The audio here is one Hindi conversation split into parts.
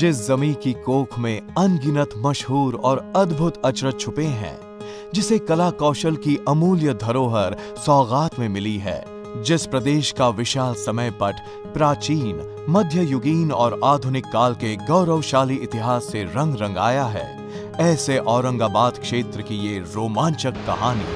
जिस जमी की कोख में अनगिनत मशहूर और अद्भुत अचरज छुपे हैं, जिसे कला कौशल की अमूल्य धरोहर सौगात में मिली है, जिस प्रदेश का विशाल समय पट प्राचीन, मध्ययुगीन और आधुनिक काल के गौरवशाली इतिहास से रंग रंगाया है, ऐसे औरंगाबाद क्षेत्र की ये रोमांचक कहानी।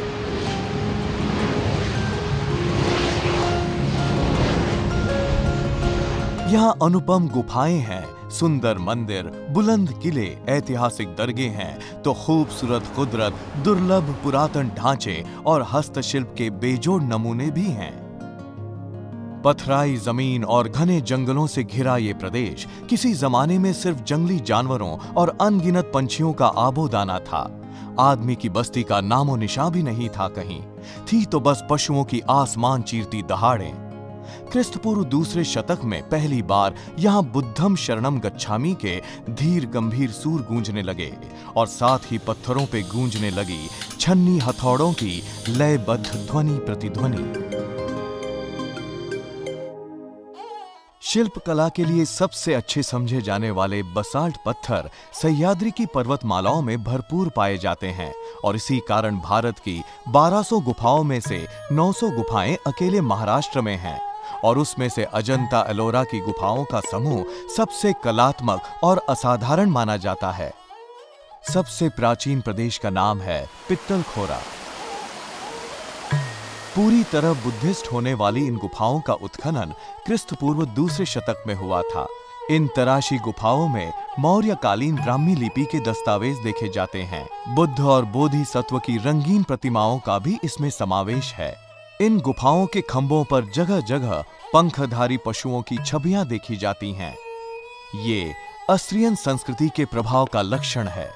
यहाँ अनुपम गुफाएं हैं, सुंदर मंदिर, बुलंद किले, ऐतिहासिक दरगाह हैं, तो खूबसूरत कुदरत, दुर्लभ पुरातन ढांचे और हस्तशिल्प के बेजोड़ नमूने भी हैं। पथराई जमीन और घने जंगलों से घिरा ये प्रदेश किसी जमाने में सिर्फ जंगली जानवरों और अनगिनत पंछियों का आबोदाना था। आदमी की बस्ती का नामो निशान भी नहीं था कहीं, थी तो बस पशुओं की आसमान चीरती दहाड़ें। क्रिस्तपूर्व दूसरे शतक में पहली बार यहाँ बुद्धम शरणम गच्छामि के धीर गंभीर सूर गूंजने लगे और साथ ही पत्थरों पे गूंजने लगी छन्नी हथौड़ों की लयबद्ध ध्वनि प्रतिध्वनि। शिल्प कला के लिए सबसे अच्छे समझे जाने वाले बसाल्ट पत्थर सह्याद्री की पर्वतमालाओं में भरपूर पाए जाते हैं और इसी कारण भारत की 1200 गुफाओं में से 900 गुफाएं अकेले महाराष्ट्र में हैं और उसमें से अजंता एलोरा की गुफाओं का समूह सबसे कलात्मक और असाधारण माना जाता है। सबसे प्राचीन प्रदेश का नाम है पित्तलखोरा। पूरी तरह बुद्धिस्ट होने वाली इन गुफाओं का उत्खनन क्रिस्तपूर्व दूसरे शतक में हुआ था। इन तराशी गुफाओं में मौर्यकालीन ब्राह्मी लिपि के दस्तावेज देखे जाते हैं। बुद्ध और बोधिसत्व की रंगीन प्रतिमाओं का भी इसमें समावेश है। इन गुफाओं के खंभों पर जगह जगह पंखधारी पशुओं की छवियां देखी जाती हैं। ये अस्ट्रियन संस्कृति के प्रभाव का लक्षण है।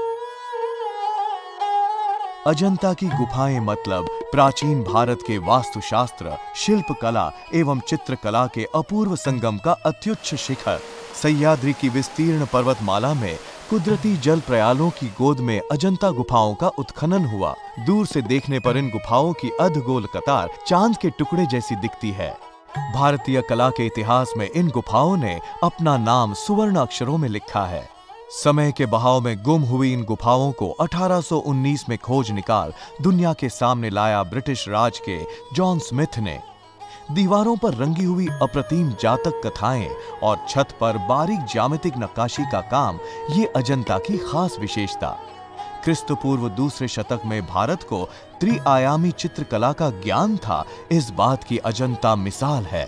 अजंता की गुफाएं मतलब प्राचीन भारत के वास्तुशास्त्र, शिल्पकला एवं चित्रकला के अपूर्व संगम का अत्युच्च शिखर। सह्याद्री की विस्तीर्ण पर्वतमाला में कुदरती जल प्रयालों की गोद में अजंता गुफाओं का उत्खनन हुआ। दूर से देखने पर इन गुफाओं की अधगोल कतार चांद के टुकड़े जैसी दिखती है। भारतीय कला के इतिहास में इन गुफाओं ने अपना नाम सुवर्ण अक्षरों में लिखा है। समय के बहाव में गुम हुई इन गुफाओं को 1819 में खोज निकाल दुनिया के सामने लाया ब्रिटिश राज के जॉन स्मिथ ने। दीवारों पर रंगी हुई अप्रतिम जातक कथाएं और छत पर बारीक ज्यामितिक नक्काशी का काम ये अजंता की खास विशेषता। क्रिस्तपूर्व दूसरे शतक में भारत को त्रिआयामी चित्रकला का ज्ञान था, इस बात की अजंता मिसाल है।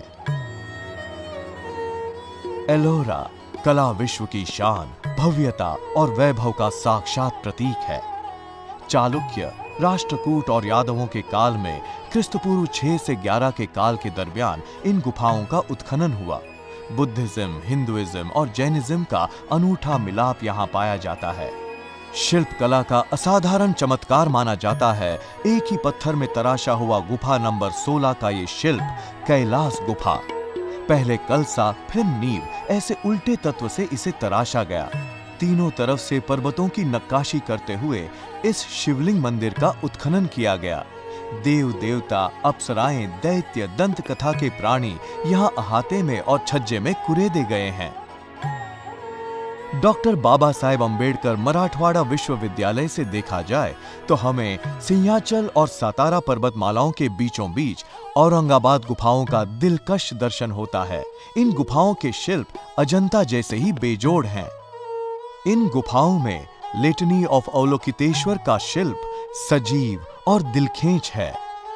एलोरा कला विश्व की शान, भव्यता और वैभव का साक्षात प्रतीक है। चालुक्य, राष्ट्रकूट और यादवों के काल में क्रिस्तपूर्व 6 से 11 के काल के दरमियान इन गुफाओं का उत्खनन हुआ। बुद्धिज्म, हिंदुइज्म और जैनिज्म का अनूठा मिलाप यहाँ पाया जाता है। शिल्प कला का असाधारण चमत्कार माना जाता है एक ही पत्थर में तराशा हुआ गुफा नंबर 16 का ये शिल्प कैलाश गुफा। पहले कलसा फिर नींव, ऐसे उल्टे तत्व से इसे तराशा गया। तीनों तरफ से पर्वतों की नक्काशी करते हुए इस शिवलिंग मंदिर का उत्खनन किया गया। देव देवता, अप्सराएं, दैत्य, दंत कथा के प्राणी यहाँ अहाते में और छज्जे में कुरेदे गए हैं। डॉक्टर बाबा साहेब अंबेडकर मराठवाड़ा विश्वविद्यालय से देखा जाए तो हमें सिंहाचल और सातारा पर्वतमालाओं के बीचों बीच औरंगाबाद गुफाओं का दिलकश दर्शन होता है। इन गुफाओं के शिल्प अजंता जैसे ही बेजोड़ हैं। इन गुफाओं में लिटनी ऑफ अवलोकितेश्वर का शिल्प सजीव और दिलखेंच है।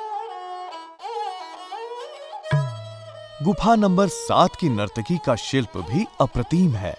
गुफा नंबर 7 की नर्तकी का शिल्प भी अप्रतिम है।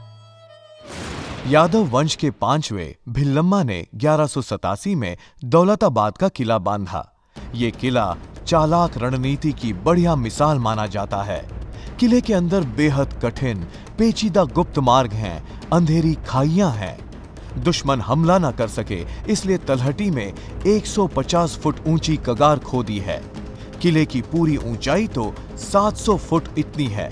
यादव वंश के 5वें भिल्लम्मा ने 1187 में दौलताबाद का किला बांधा। ये किला चालाक रणनीति की बढ़िया मिसाल माना जाता है। किले के अंदर बेहद कठिन पेचीदा गुप्त मार्ग हैं, अंधेरी खाइयां हैं। दुश्मन हमला न कर सके इसलिए तलहटी में 150 फुट ऊंची कगार खोदी है। किले की पूरी ऊंचाई तो 700 फुट इतनी है।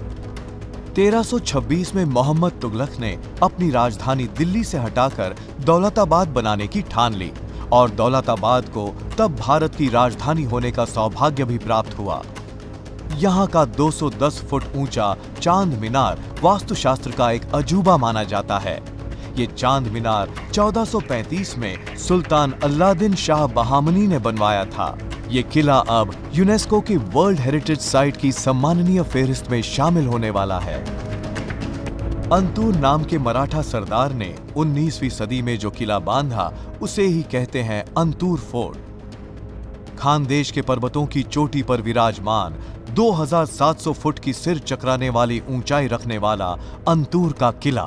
1326 में मोहम्मद तुगलक ने अपनी राजधानी दिल्ली से हटाकर दौलताबाद बनाने की ठान ली और दौलताबाद को तब भारत की राजधानी होने का सौभाग्य भी प्राप्त हुआ। यहाँ का 210 फुट ऊंचा चांद मीनार वास्तुशास्त्र का एक अजूबा माना जाता है। ये चांद मीनार 1435 में सुल्तान अलाउद्दीन शाह बहामनी ने बनवाया था। ये किला अब यूनेस्को की वर्ल्ड हेरिटेज साइट की सम्माननीय फेहरिस्त में शामिल होने वाला है। अंतूर नाम के मराठा सरदार ने 19वीं सदी में जो किला बांधा उसे ही कहते हैं अंतूर फोर्ट। खानदेश के पर्वतों की चोटी पर विराजमान 2700 फुट की सिर चकराने वाली ऊंचाई रखने वाला अंतूर का किला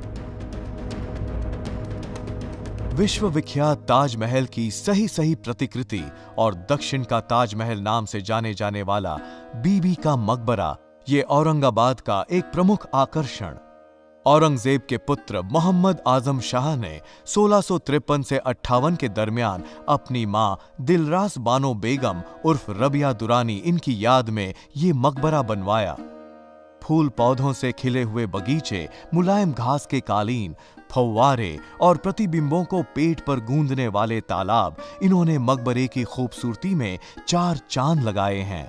विश्व विख्यात ताजमहल की सही प्रतिकृति और दक्षिण का ताजमहल नाम से जाने जाने वाला बीबी का मकबरा ये औरंगाबाद का एक प्रमुख आकर्षण। औरंगजेब के पुत्र मोहम्मद आजम शाह ने 1653 से 58 के दरमियान अपनी मां दिलरास बानो बेगम उर्फ रबिया दुरानी इनकी याद में ये मकबरा बनवाया। फूल पौधों से खिले हुए बगीचे, मुलायम घास के कालीन, फव्वारे और प्रतिबिंबों को पेट पर गूंदने वाले तालाब, इन्होंने मकबरे की खूबसूरती में 4 चांद लगाए हैं।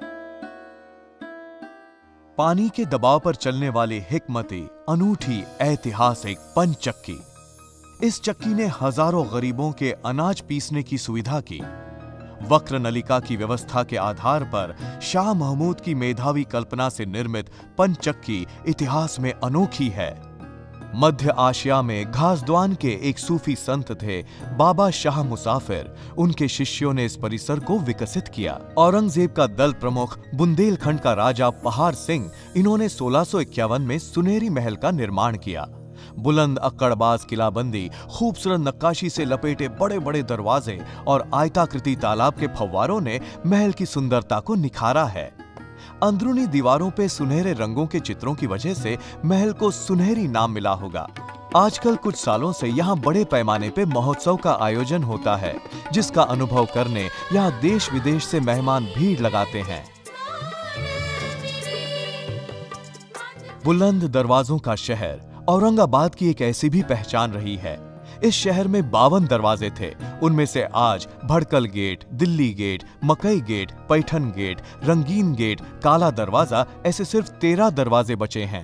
पानी के दबाव पर चलने वाली हिकमती अनूठी ऐतिहासिक पंचचक्की। इस चक्की ने हजारों गरीबों के अनाज पीसने की सुविधा की। वक्र नलिका की व्यवस्था के आधार पर शाह महमूद की मेधावी कल्पना से निर्मित पंचचक्की इतिहास में अनोखी है। मध्य आशिया में घासद्वान के एक सूफी संत थे बाबा शाह मुसाफिर। उनके शिष्यों ने इस परिसर को विकसित किया। औरंगजेब का दल प्रमुख बुंदेलखंड का राजा पहाड़ सिंह, इन्होंने 1651 में सुनहरी महल का निर्माण किया। बुलंद अक्कड़बाज किलाबंदी, खूबसूरत नक्काशी से लपेटे बड़े बड़े दरवाजे और आयताकृति तालाब के फव्वारों ने महल की सुंदरता को निखारा है। अंदरूनी दीवारों पे सुनहरे रंगों के चित्रों की वजह से महल को सुनहरी नाम मिला होगा। आजकल कुछ सालों से यहाँ बड़े पैमाने पे महोत्सव का आयोजन होता है, जिसका अनुभव करने यहाँ देश विदेश से मेहमान भीड़ लगाते हैं। बुलंद दरवाजों का शहर औरंगाबाद की एक ऐसी भी पहचान रही है। इस शहर में 52 दरवाजे थे। उनमें से आज Bhadkal gate, Delhi gate, Makai gate, Paithan gate, Rangeen gate, Kala Darwaza, ऐसे सिर्फ 13 दरवाजे बचे हैं।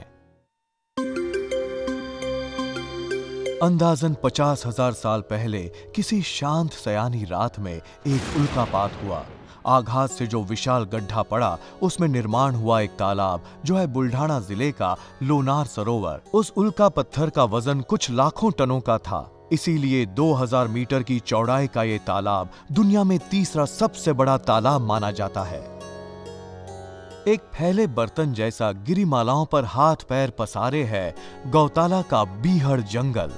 अंदाजन 50,000 साल पहले किसी शांत सयानी रात में एक उल्कापात हुआ। आघात से जो विशाल गड्ढा पड़ा, उसमें निर्माण हुआ एक तालाब, जो है बुल्ढाना जिले का लोनार सरोवर। उस उल्का पत्थर का वजन कुछ लाखों टनों का था। इसीलिए 2000 मीटर की चौड़ाई का ये तालाब दुनिया में तीसरा सबसे बड़ा तालाब माना जाता है। एक फैले बर्तन जैसा गिरिमालाओं पर हाथ पैर पसारे है गौताला का बीहड़ जंगल।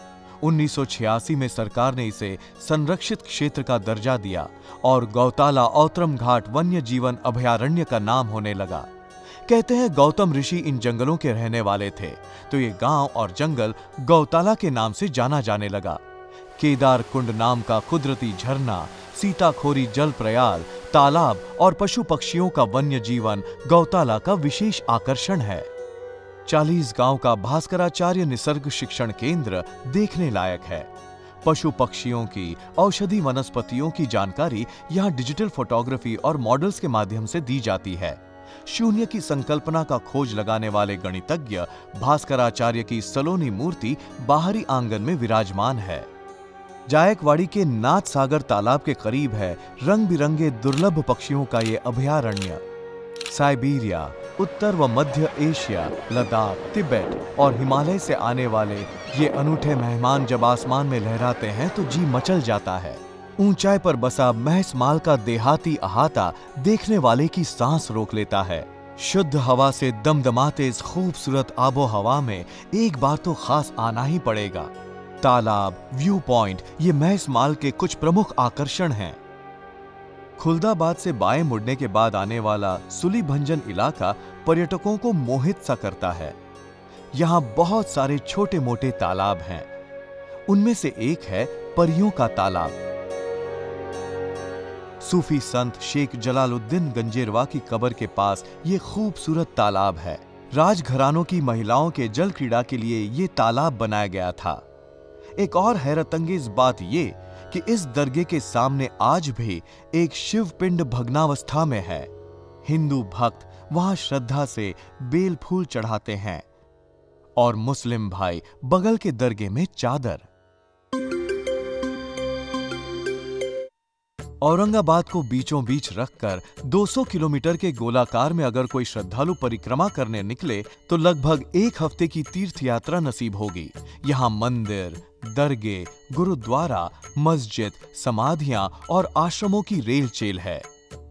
1986 में सरकार ने इसे संरक्षित क्षेत्र का दर्जा दिया और गौताला औतरम घाट वन्य जीवन अभयारण्य का नाम होने लगा। कहते हैं गौतम ऋषि इन जंगलों के रहने वाले थे, तो ये गांव और जंगल गौताला के नाम से जाना जाने लगा। केदार कुंड नाम का कुदरती झरना, सीताखोरी जल प्रयाल, तालाब और पशु पक्षियों का वन्य जीवन गौताला का विशेष आकर्षण है। 40 गांव का भास्कराचार्य निसर्ग शिक्षण केंद्र देखने लायक है। पशु पक्षियों की, औषधि वनस्पतियों की जानकारी यहाँ डिजिटल फोटोग्राफी और मॉडल्स के माध्यम से दी जाती है। शून्य की संकल्पना का खोज लगाने वाले गणितज्ञ भास्कराचार्य की सलोनी मूर्ति बाहरी आंगन में विराजमान है। जायकवाड़ी के नाथ सागर तालाब के करीब है रंग बिरंगे दुर्लभ पक्षियों का ये अभयारण्य। साइबेरिया, उत्तर व मध्य एशिया, लद्दाख, तिब्बत और हिमालय से आने वाले ये अनूठे मेहमान जब आसमान में लहराते हैं तो जी मचल जाता है। ऊंचाई पर बसा महसमाल का देहाती अहाता देखने वाले की सांस रोक लेता है। शुद्ध हवा से दमदमाते इस खूबसूरत आबो हवा में एक बार तो खास आना ही पड़ेगा। तालाब, व्यू पॉइंट ये महसमाल के कुछ प्रमुख आकर्षण हैं। खुलदाबाद से बाएं मुड़ने के बाद आने वाला सुली भंजन इलाका पर्यटकों को मोहित सा करता है। यहाँ बहुत सारे छोटे मोटे तालाब हैं। उनमें से एक है परियों का तालाब। सूफी संत शेख जलालुद्दीन गंजेरवा की कब्र के पास ये खूबसूरत तालाब है। राजघरानों की महिलाओं के जल क्रीड़ा के लिए ये तालाब बनाया गया था। एक और हैरतअंगेज बात ये कि इस दरगाह के सामने आज भी एक शिव पिंड भग्नावस्था में है। हिंदू भक्त वहां श्रद्धा से बेल फूल चढ़ाते हैं और मुस्लिम भाई बगल के दरगे में चादर। औरंगाबाद को बीचों बीच रखकर 200 किलोमीटर के गोलाकार में अगर कोई श्रद्धालु परिक्रमा करने निकले तो लगभग 1 हफ्ते की तीर्थ यात्रा नसीब होगी। यहाँ मंदिर, दरगे, गुरुद्वारा, मस्जिद, समाधियां और आश्रमों की रेल चेल है।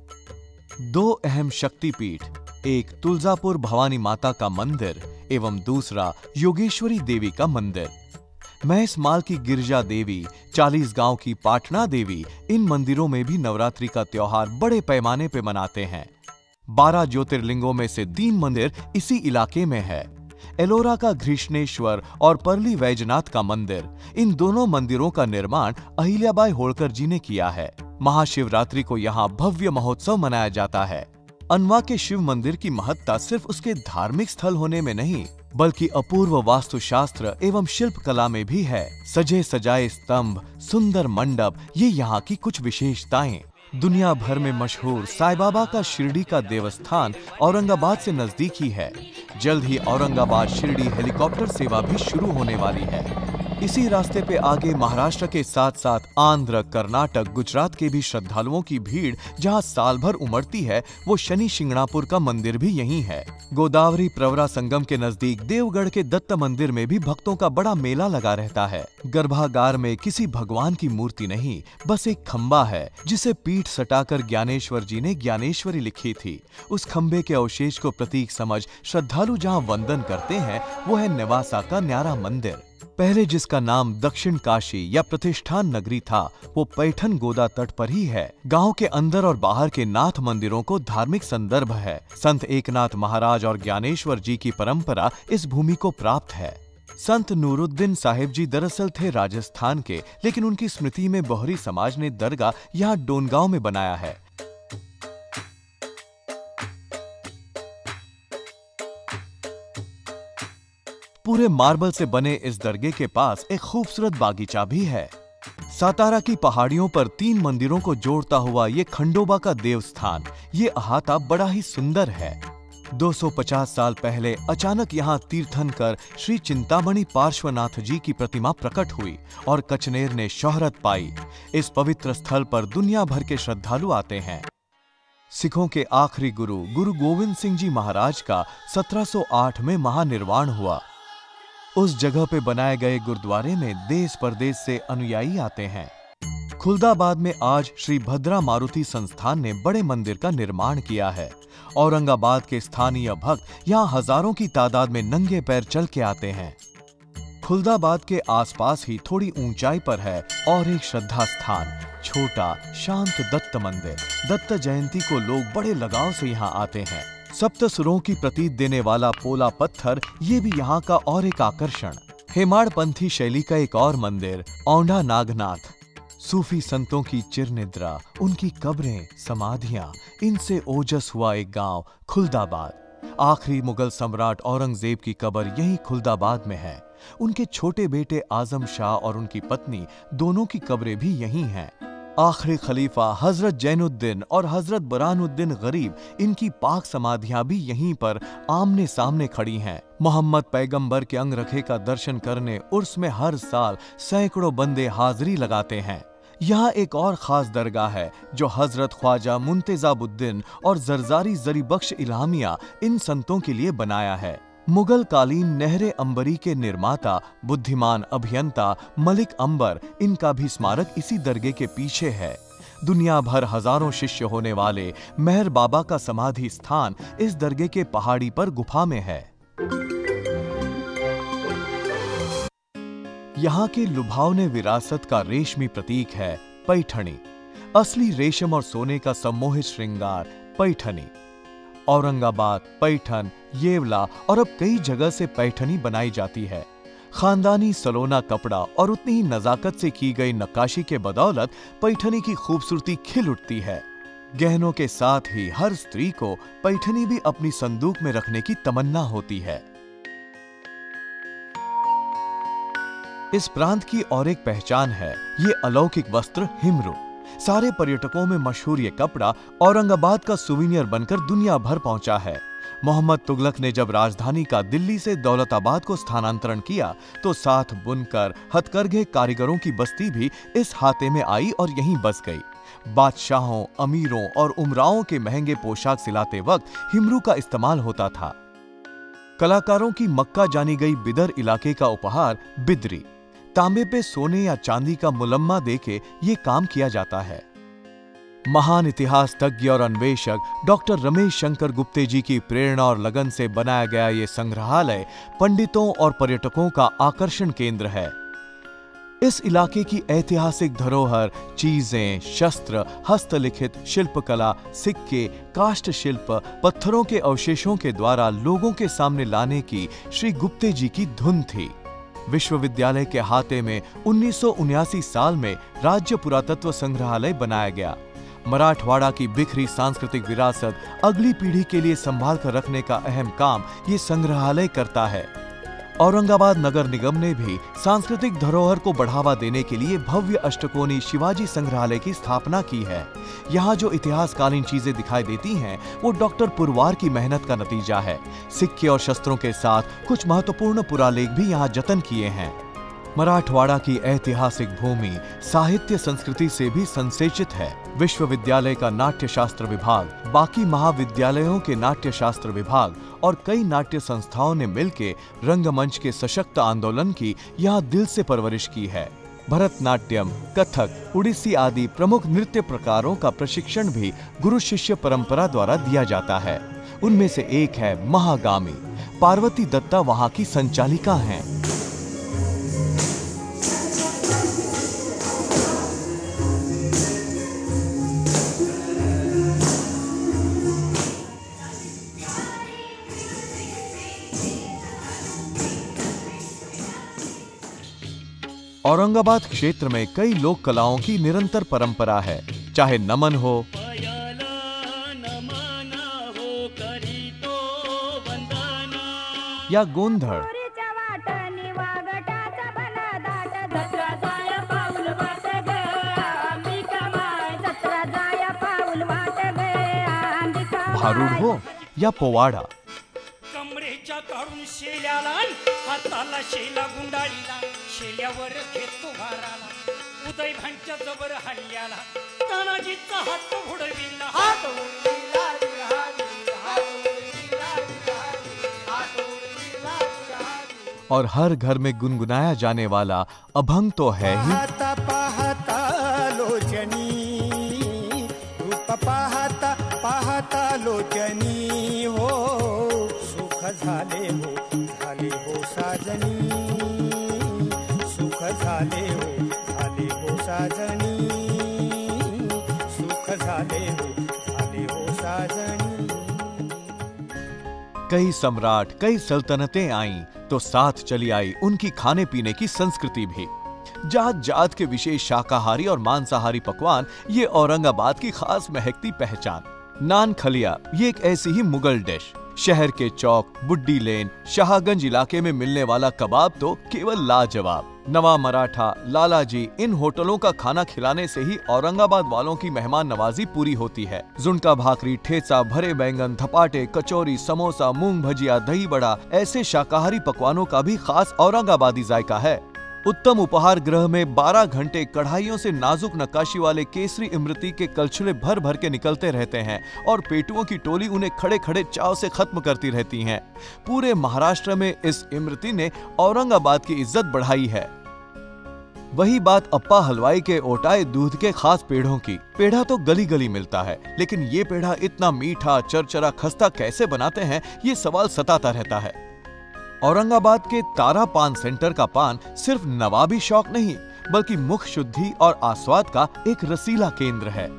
2 अहम शक्तिपीठ, एक तुलजापुर भवानी माता का मंदिर एवं दूसरा योगेश्वरी देवी का मंदिर। महसमाल की गिरजा देवी, 40 गांव की पाटना देवी, इन मंदिरों में भी नवरात्रि का त्योहार बड़े पैमाने पे मनाते हैं। 12 ज्योतिर्लिंगों में से 3 मंदिर इसी इलाके में है। एलोरा का घृष्णेश्वर और परली वैजनाथ का मंदिर, इन दोनों मंदिरों का निर्माण अहिल्याबाई होळकर जी ने किया है। महाशिवरात्रि को यहाँ भव्य महोत्सव मनाया जाता है। अनवा के शिव मंदिर की महत्ता सिर्फ उसके धार्मिक स्थल होने में नहीं, बल्कि अपूर्व वास्तुशास्त्र एवं शिल्प कला में भी है। सजे सजाए स्तंभ, सुंदर मंडप, ये यहाँ की कुछ विशेषताएं। दुनिया भर में मशहूर साईं बाबा का शिरडी का देवस्थान औरंगाबाद से नजदीक ही है। जल्द ही औरंगाबाद शिरडी हेलीकॉप्टर सेवा भी शुरू होने वाली है। इसी रास्ते पे आगे महाराष्ट्र के साथ साथ आंध्र, कर्नाटक, गुजरात के भी श्रद्धालुओं की भीड़ जहां साल भर उमड़ती है, वो शनि शिंगणापुर का मंदिर भी यहीं है। गोदावरी प्रवरा संगम के नजदीक देवगढ़ के दत्त मंदिर में भी भक्तों का बड़ा मेला लगा रहता है। गर्भागार में किसी भगवान की मूर्ति नहीं, बस एक खंबा है जिसे पीठ सटाकर ज्ञानेश्वर जी ने ज्ञानेश्वरी लिखी थी। उस खंबे के अवशेष को प्रतीक समझ श्रद्धालु जहाँ वंदन करते हैं वो है नेवासा का न्यारा मंदिर। पहले जिसका नाम दक्षिण काशी या प्रतिष्ठान नगरी था, वो पैठन गोदा तट पर ही है। गांव के अंदर और बाहर के नाथ मंदिरों को धार्मिक संदर्भ है। संत एकनाथ महाराज और ज्ञानेश्वर जी की परंपरा इस भूमि को प्राप्त है। संत नूरुद्दीन साहिब जी दरअसल थे राजस्थान के, लेकिन उनकी स्मृति में बोहरी समाज ने दरगाह यहाँ डोनगांव में बनाया है। पूरे मार्बल से बने इस दरगाह के पास एक खूबसूरत बागीचा भी है। सातारा की पहाड़ियों पर 3 मंदिरों को जोड़ता हुआ ये खंडोबा का देवस्थान, ये अहाता बड़ा ही सुंदर है। 250 साल पहले अचानक यहाँ तीर्थंकर श्री चिंतामणि पार्श्वनाथ जी की प्रतिमा प्रकट हुई और कचनेर ने शोहरत पाई। इस पवित्र स्थल पर दुनिया भर के श्रद्धालु आते हैं। सिखों के आखिरी गुरु गुरु गोविंद सिंह जी महाराज का 1708 में महानिर्वाण हुआ। उस जगह पे बनाए गए गुरुद्वारे में देश परदेश से अनुयायी आते हैं। खुलदाबाद में आज श्री भद्रा मारुति संस्थान ने बड़े मंदिर का निर्माण किया है। औरंगाबाद के स्थानीय भक्त यहाँ हजारों की तादाद में नंगे पैर चल के आते हैं। खुलदाबाद के आसपास ही थोड़ी ऊंचाई पर है और एक श्रद्धा स्थान, छोटा शांत दत्त मंदिर। दत्त जयंती को लोग बड़े लगाव से यहाँ आते हैं। सप्तसुरों की प्रतीत देने वाला पोला पत्थर, ये भी यहाँ का और एक आकर्षण। हेमाड़पंथी शैली का एक और मंदिर औंढा नागनाथ। सूफी संतों की चिरनिद्रा, उनकी कब्रें, समाधियां, इनसे ओजस हुआ एक गांव खुलदाबाद। आखिरी मुगल सम्राट औरंगजेब की कब्र यहीं खुलदाबाद में है। उनके छोटे बेटे आजम शाह और उनकी पत्नी दोनों की कब्रें भी यहीं हैं। आखिरी खलीफा हजरत जैनुद्दीन और हजरत बरानुद्दीन गरीब, इनकी पाक समाधियां भी यहीं पर आमने सामने खड़ी हैं। मोहम्मद पैगंबर के अंगरखे का दर्शन करने उर्स में हर साल सैकड़ों बंदे हाजिरी लगाते हैं। यहाँ एक और खास दरगाह है जो हजरत ख्वाजा मुंतजाबुद्दीन और जरजारी जरीबख्श इल्हामिया, इन संतों के लिए बनाया है। मुगल कालीन नहरे अंबरी के निर्माता बुद्धिमान अभियंता मलिक अंबर, इनका भी स्मारक इसी दरगाह के पीछे है। दुनिया भर हजारों शिष्य होने वाले मेहर बाबा का समाधि स्थान इस दरगाह के पहाड़ी पर गुफा में है। यहाँ के लुभावने विरासत का रेशमी प्रतीक है पैठणी। असली रेशम और सोने का सम्मोहित श्रृंगार पैठनी। औरंगाबाद, पैठन, येवला और अब कई जगह से पैठनी बनाई जाती है। खानदानी सलोना कपड़ा और उतनी ही नजाकत से की गई नक्काशी के बदौलत पैठनी की खूबसूरती खिल उठती है। गहनों के साथ ही हर स्त्री को पैठनी भी अपनी संदूक में रखने की तमन्ना होती है। इस प्रांत की और एक पहचान है, ये अलौकिक वस्त्र हिमरू। सारे पर्यटकों में मशहूर ये कपड़ा औरंगाबाद का सुवीनियर बनकर दुनिया भर पहुंचा है। मोहम्मद तुगलक ने जब राजधानी का दिल्ली से दौलताबाद को स्थानांतरण किया तो साथ बुनकर हथकरघे कारीगरों की बस्ती भी इस हाते में आई और यहीं बस गई। बादशाहों, अमीरों और उमराओं के महंगे पोशाक सिलाते वक्त हिमरू का इस्तेमाल होता था। कलाकारों की मक्का जानी गई बिदर इलाके का उपहार बिदरी, तांबे पे सोने या चांदी का मुलम्मा देके ये काम किया जाता है। महान इतिहास तज्ञ और अन्वेषक डॉक्टर रमेश शंकर गुप्ते जी की प्रेरणा और लगन से बनाया गया ये संग्रहालय पंडितों और पर्यटकों का आकर्षण केंद्र है। इस इलाके की ऐतिहासिक धरोहर, चीजें, शस्त्र, हस्तलिखित शिल्पकला, सिक्के, काष्ठ शिल्प, पत्थरों के अवशेषों के द्वारा लोगों के सामने लाने की श्री गुप्ते जी की धुन थी। विश्वविद्यालय के हाते में 1979 साल में राज्य पुरातत्व संग्रहालय बनाया गया। मराठवाड़ा की बिखरी सांस्कृतिक विरासत अगली पीढ़ी के लिए संभाल कर रखने का अहम काम ये संग्रहालय करता है। औरंगाबाद नगर निगम ने भी सांस्कृतिक धरोहर को बढ़ावा देने के लिए भव्य अष्टकोणी शिवाजी संग्रहालय की स्थापना की है। यहाँ जो इतिहासकालीन चीजें दिखाई देती हैं, वो डॉक्टर पुरवार की मेहनत का नतीजा है। सिक्के और शस्त्रों के साथ कुछ महत्वपूर्ण पुरालेख भी यहाँ जतन किए हैं। मराठवाड़ा की ऐतिहासिक भूमि साहित्य संस्कृति से भी संसेचित है। विश्वविद्यालय का नाट्यशास्त्र विभाग, बाकी महाविद्यालयों के नाट्यशास्त्र विभाग और कई नाट्य संस्थाओं ने मिलकर रंगमंच के सशक्त आंदोलन की यहाँ दिल से परवरिश की है। भरतनाट्यम, कथक, उड़ीसी आदि प्रमुख नृत्य प्रकारों का प्रशिक्षण भी गुरु शिष्य परंपरा द्वारा दिया जाता है। उनमें से एक है महागामी। पार्वती दत्ता वहाँ की संचालिका हैं। औरंगाबाद क्षेत्र में कई लोक कलाओं की निरंतर परंपरा है, चाहे नमन हो, या गोंधड़, भारूड हो या पोवाडा। कमरेच्या काढून शेल्याला, हाताला शेला गुंडाळीला, शेल्यावर घेतो भाराला, उदय भांच्या जबर हल्ल्याला, तानाजीचा हात घोडविला, हात उडविला, और हर घर में गुनगुनाया जाने वाला अभंग तो है ही। पाहता पाहता लोचनी, रूप पाहता पाहता लोचनी, हो सुख झाले हो साजनी, सुख झाले हो साजनी, सुख झाले हो साजनी। कई सम्राट, कई सल्तनतें आईं तो साथ चली आई उनकी खाने पीने की संस्कृति भी। जात जात के विशेष शाकाहारी और मांसाहारी पकवान ये औरंगाबाद की खास महकती पहचान। नान खलिया ये एक ऐसी ही मुगल डिश। शहर के चौक, बुड्डी लेन, शाहगंज इलाके में मिलने वाला कबाब तो केवल लाजवाब। नवा मराठा, लालाजी, इन होटलों का खाना खिलाने से ही औरंगाबाद वालों की मेहमान नवाजी पूरी होती है। जुनका भाकरी, ठेचा, भरे बैंगन, धपाटे, कचौरी, समोसा, मूंग भजिया, दही बड़ा, ऐसे शाकाहारी पकवानों का भी खास औरंगाबादी जायका है। उत्तम उपहार गृह में 12 घंटे कढ़ाइयों से नाजुक नक्काशी वाले केसरी इमरती के कलछुले भर भर के निकलते रहते हैं और पेटुओं की टोली उन्हें खड़े खड़े चाव से खत्म करती रहती हैं। पूरे महाराष्ट्र में इस इमरती ने औरंगाबाद की इज्जत बढ़ाई है। वही बात अप्पा हलवाई के ओटाए दूध के खास पेड़ों की। पेड़ा तो गली गली मिलता है, लेकिन ये पेड़ा इतना मीठा, चरचरा, खस्ता कैसे बनाते हैं, ये सवाल सताता रहता है। औरंगाबाद के तारा पान सेंटर का पान सिर्फ नवाबी शौक नहीं, बल्कि मुख शुद्धि और आस्वाद का एक रसीला केंद्र है।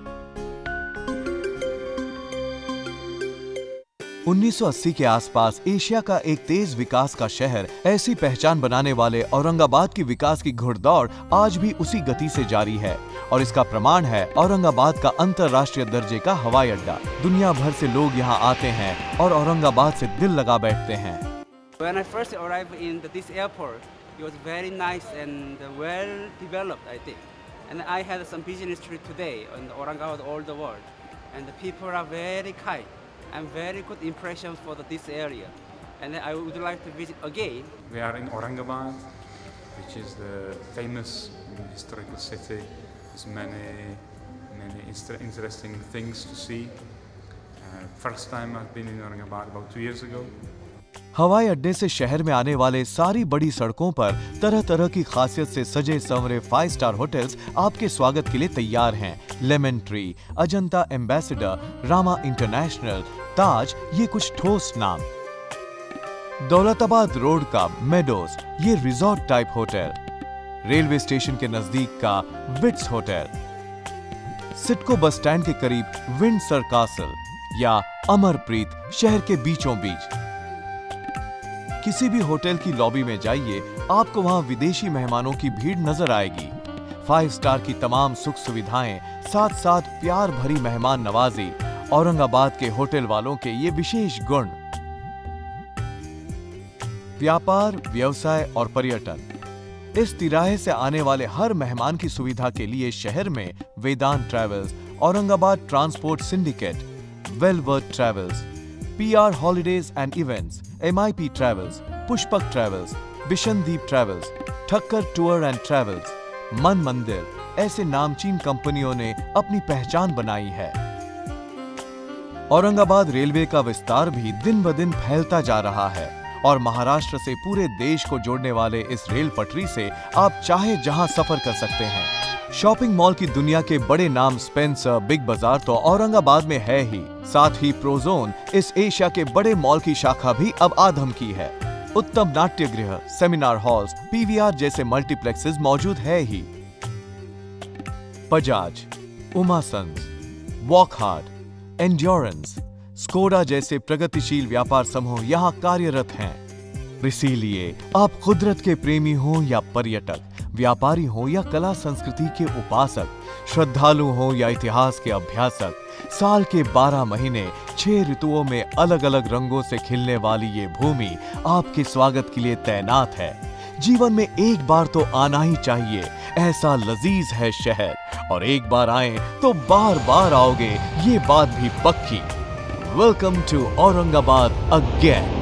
1980 के आसपास एशिया का एक तेज विकास का शहर ऐसी पहचान बनाने वाले औरंगाबाद की विकास की घुड़दौड़ आज भी उसी गति से जारी है, और इसका प्रमाण है औरंगाबाद का अंतर्राष्ट्रीय दर्जे का हवाई अड्डा। दुनिया भर से लोग यहाँ आते हैं और औरंगाबाद से दिल लगा बैठते हैं। When I first arrived in this airport, it was very nice and well developed, I think. And I had some business trip today in Aurangabad, all the world. And the people are very kind and very good impression for this area. And I would like to visit again. We are in Aurangabad, which is the famous historical city. There's many interesting things to see. First time I've been in Aurangabad about 2 years ago. हवाई अड्डे से शहर में आने वाले सारी बड़ी सड़कों पर तरह तरह की खासियत से सजे संवरे 5 स्टार होटल्स आपके स्वागत के लिए तैयार हैं। Lemon Tree, Ajanta Ambassador, Rama International, Taj, ये कुछ ठोस नाम। दौलताबाद रोड का मेडोज, ये resort type hotel. Railway station के नजदीक का wits hotel. CIDCO bus stand के करीब विंडसर कासल या अमरप्रीत शहर के बीचों बीच। किसी भी होटल की लॉबी में जाइए, आपको वहां विदेशी मेहमानों की भीड़ नजर आएगी। 5 स्टार की तमाम सुख सुविधाएं, साथ साथ प्यार भरी मेहमान नवाजी, औरंगाबाद के होटल वालों के ये विशेष गुण। व्यापार, व्यवसाय और पर्यटन, इस तिराहे से आने वाले हर मेहमान की सुविधा के लिए शहर में Vedant Travels, Aurangabad Transport Syndicate, Wellworth Travels, PR Holidays and Events, MIP Travels, Pushpak Travels, Bishandeep Travels, Thakkar Tour and Travels, Man Mandir, ऐसे नामचीन कंपनियों ने अपनी पहचान बनाई है। औरंगाबाद रेलवे का विस्तार भी दिन ब दिन फैलता जा रहा है और महाराष्ट्र से पूरे देश को जोड़ने वाले इस रेल पटरी से आप चाहे जहां सफर कर सकते हैं। शॉपिंग मॉल की दुनिया के बड़े नाम स्पेंसर, बिग बाजार तो औरंगाबाद में है ही, साथ ही प्रोजोन, इस एशिया के बड़े मॉल की शाखा भी अब आधम की है। उत्तम नाट्यगृह, सेमिनार हॉल्स, PVR जैसे मल्टीप्लेक्सेस मौजूद है ही। Bajaj, Uma Sons, Wockhardt, Endurance, Skoda जैसे प्रगतिशील व्यापार समूह यहाँ कार्यरत हैं। इसीलिए आप कुदरत के प्रेमी हो या पर्यटक, व्यापारी हो या कला संस्कृति के उपासक, श्रद्धालु हो या इतिहास के अभ्यासक, साल के 12 महीने 6 ऋतुओं में अलग अलग रंगों से खिलने वाली ये भूमि आपके स्वागत के लिए तैनात है। जीवन में एक बार तो आना ही चाहिए, ऐसा लजीज है शहर, और एक बार आए तो बार बार आओगे, ये बात भी पक्की। Welcome to Aurangabad again.